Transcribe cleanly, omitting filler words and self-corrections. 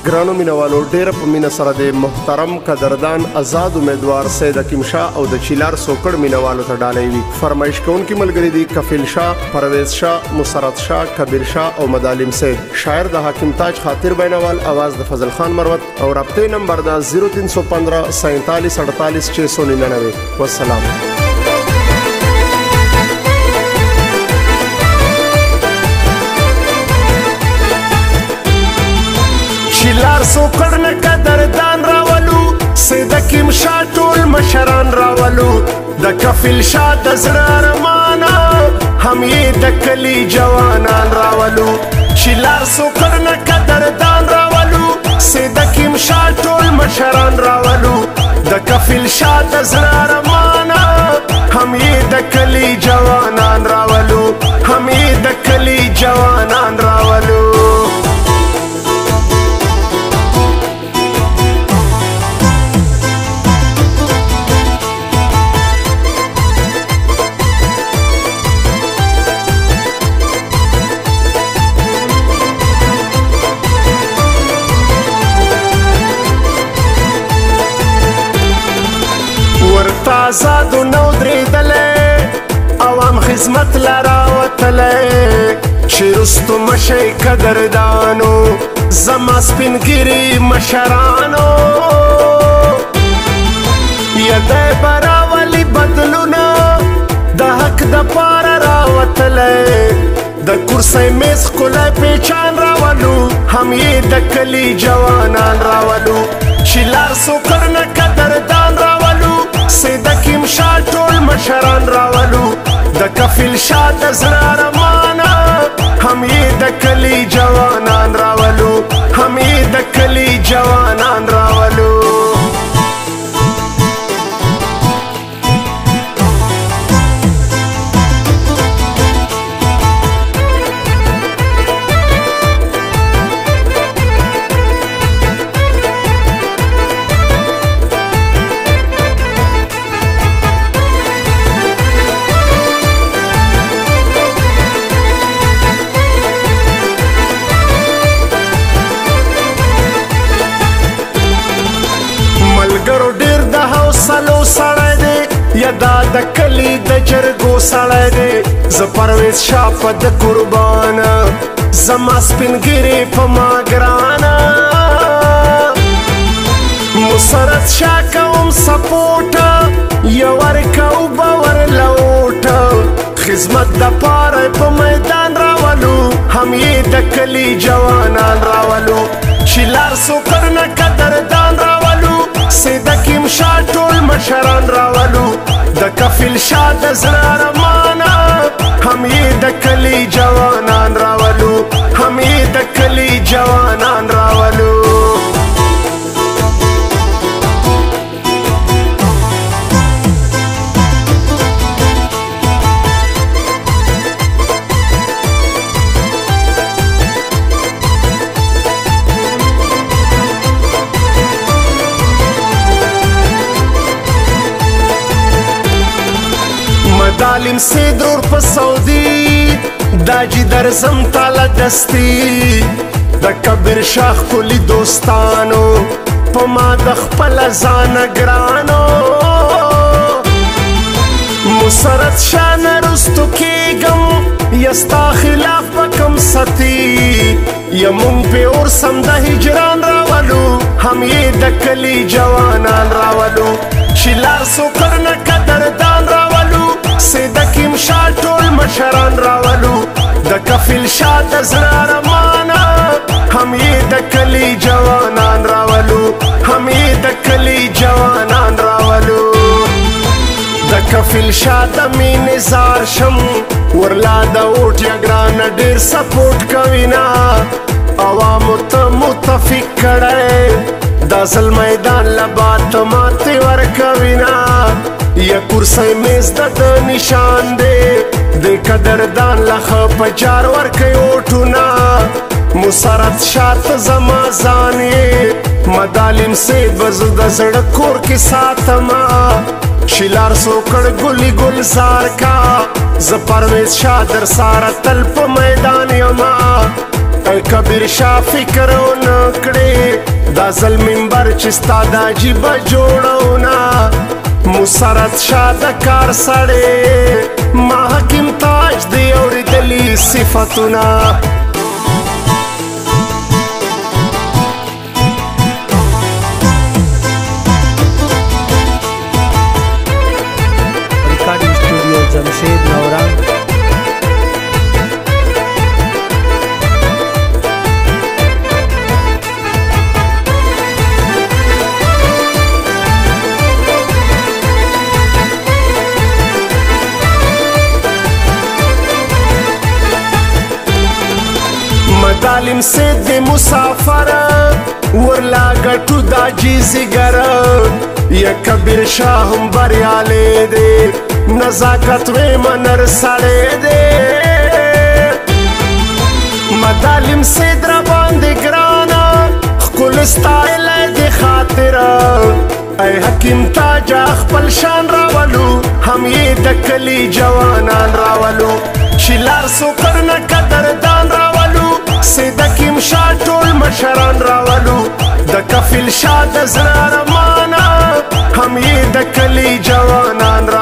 ګرانو مینوالو ډیره په مینه سره د محترم قدردان آزاد امیدوار سید حکیم شاه او د چیلار سوکړ مینوالو ته ډالۍ وي. فرمایش کوونکي ملګري دي کفیل شاه، پرویز شاه، مسرت شاه، کبیر شاه او مدالم سید. شاعر د حکیم تاج خاطر بینوال، आवाज د فضل خان مروت او رابطه نمبر دا 0315 47 48 699. والسلام. چیلار سوکړ نه قدردان راولو، سید حکیم شاه ټول مشران راولو، د کفیل شاه د زړه ارمانه هم یې د کلي جوانان راولو. چیلار سوکړ نه قدردان راولو، سید حکیم شاه ټول مشران راولو، د کفیل شاه د زړه ارمانه هم یې د کلي جوانان راولو، هم یې د کلي جوانان راولو. آزادو نو درېدلی، عوام خدمت لره وتلی، چې رستو مشئ قدردانو زما سپین ږیري مشرانو. یدی به راولي بدلونه د حق دپاره راوتلی، د کرسۍ میز ښکلی پیچان راولو، هم یې د کلي جوانان راولو. چیلار سوکړ نه قدردان راولو، سید حکیم شاه ټول مشران راولو، د کفیل شاه د زړه ارمانه هم یې د کلي جوانان راولو، هم یې د کلي جوانان راولو. دا د کلی د جرګو سړی دی، زه پرویز شاه په د قربانه، زما سپین ږیري په ما ګرانه. مسرت شاه کوم سپوټه، یو ورکو به ورلوټه، خدمت دپاره په میدان راولو، هم یې د کلي جوانان راولو. چیلار سوکړ نه قدردان راولو، سید حکیم شاه ټول مشران راولو، د کفیل شاه د زړه ارمانه هم یې د کلي جوانان راولو، هم یې د کلي جوانان راولو. مدالم سید رور په سعودي، دا جي درځم تاله دستي، د کبیر شاه ښکلي دوستانو په ما د خپله ځانه ګرانو. مسرت شاه نه رستو کېږم، یا ستا خلاف به کم ستي، یا مونږ پې ورسم د هجران راولو، هم یې د کلي جوانان راولو. چیلار سوکړ نه قدردان راولو، سید حکیم شاه ټول مشران راولو، د کفیل شاه د زړه ارمانه هم یې د کلي جوانان راولو، هم یې د کلي جوانان راولو. د کفیل شاه د مینې زار شم، ورلا د اوټ یا ګرانه ډېر سپورټ کوي نه، عوامو ته متفق کړی، دا ځل میدان له باته ماتې ورکوي نه، یا کرسۍ میز د نشان دی، د قدردان له ښه په جار ورکوي اوټونه. مسرت شاه ته زما ځان یې، مدالم سید به زه د زړه کور کې ساتمه، چیلار سوکړ ګلي ګلزار کا، زه پرویز شاه در ساره تل په میدان یما، ای کبیر شاه فکر ونکړې دا ځل منبر چې ستا د عجیبه جوړونه مسرت شاه د کار سړی ما حکیم تاج دی اورېدلي صفتونه جمشید نورنگ مدالم سے د مسافر ورلا گټو دا جیزګر یا کبیر شاه هم بریاله دی نزاکت وی منر سړی دی مدالم سے در باندې ګرانه ښکل ستایلی د خاطره ای حکیم تاجه خپل شان راولو هم یې د کلي جوانان راولو چې لار سوکر نه قدردان راولو سید حکیم شاه ټول مشران راولو د کفیل شاه د زړه ارمانه هم یې د کلي جوانان